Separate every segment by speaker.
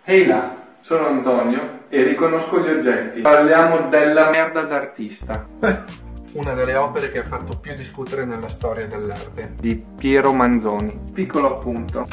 Speaker 1: Ehi là, sono Antonio e riconosco gli oggetti. Parliamo della merda d'artista. Una delle opere che ha fatto più discutere nella storia dell'arte, di Piero Manzoni. Piccolo appunto.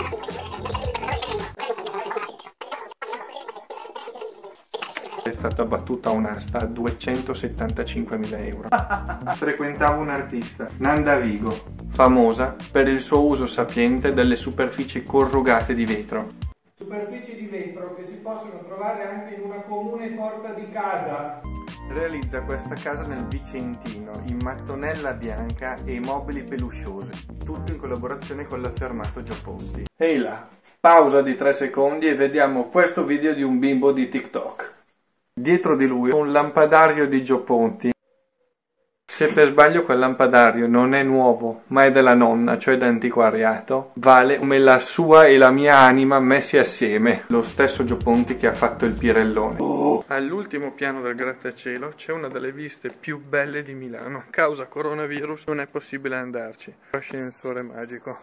Speaker 1: È stata battuta un'asta a 275.000 euro. Frequentavo un artista, Nanda Vigo, famosa per il suo uso sapiente delle superfici corrugate di vetro. Superfici di vetro che si possono trovare anche in una comune porta di casa. Realizza questa casa nel Vicentino, in mattonella bianca e mobili pelusciosi, tutto in collaborazione con l'affermato Gio Ponti. Ehi là, pausa di 3 secondi e vediamo questo video di un bimbo di TikTok. Dietro di lui un lampadario di Gio Ponti. Se per sbaglio quel lampadario non è nuovo, ma è della nonna, cioè d'antiquariato, vale come la sua e la mia anima messi assieme. Lo stesso Gio Ponti che ha fatto il Pirellone. All'ultimo piano del grattacielo c'è una delle viste più belle di Milano. A causa coronavirus non è possibile andarci. Ascensore magico.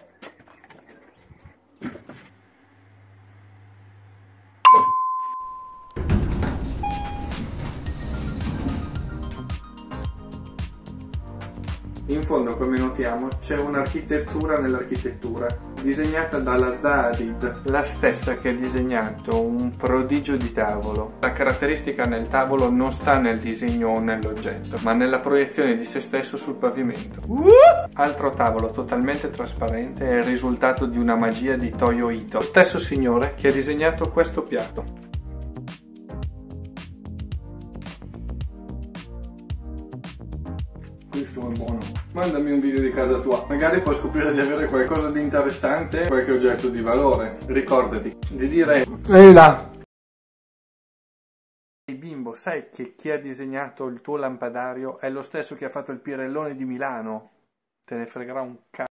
Speaker 1: In fondo, come notiamo, c'è un'architettura nell'architettura, disegnata dalla Zaadid, la stessa che ha disegnato un prodigio di tavolo. La caratteristica nel tavolo non sta nel disegno o nell'oggetto, ma nella proiezione di se stesso sul pavimento. Altro tavolo totalmente trasparente è il risultato di una magia di Toyo Ito, lo stesso signore che ha disegnato questo piatto. Questo è buono. Mandami un video di casa tua. Magari puoi scoprire di avere qualcosa di interessante, qualche oggetto di valore. Ricordati di dire: ehi là! Ehi bimbo, sai che chi ha disegnato il tuo lampadario è lo stesso che ha fatto il Pirellone di Milano? Te ne fregherà un cazzo.